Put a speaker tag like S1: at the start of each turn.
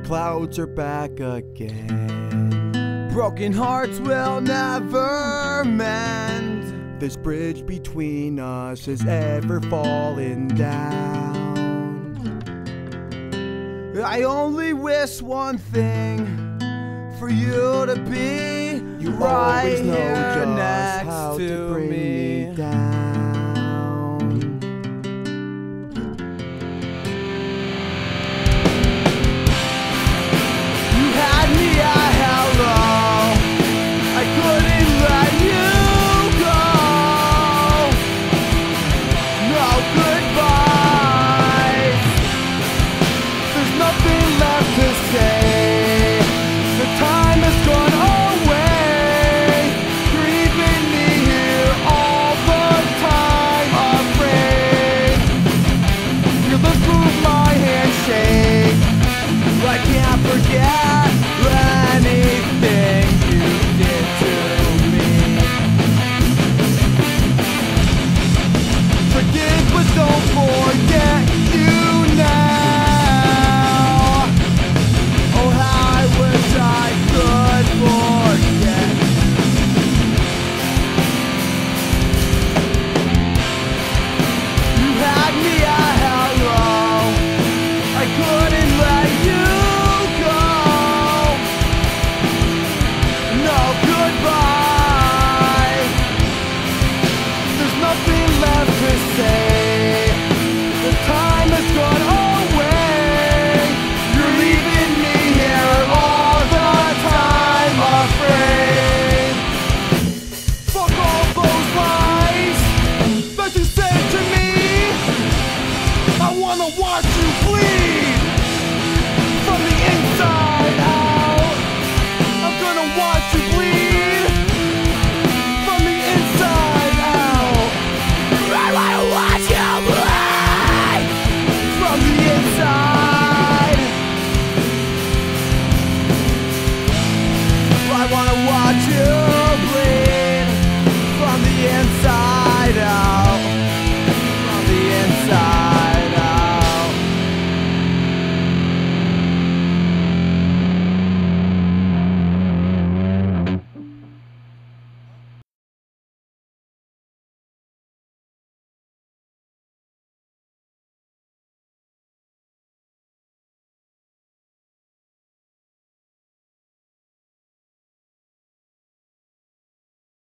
S1: clouds are back again. Broken hearts will never mend. This bridge between us is ever falling down. I only wish one thing, for you to be
S2: You
S1: right
S2: always know
S1: here
S2: just
S1: next
S2: how to
S1: to
S2: bring
S1: me.
S2: me down.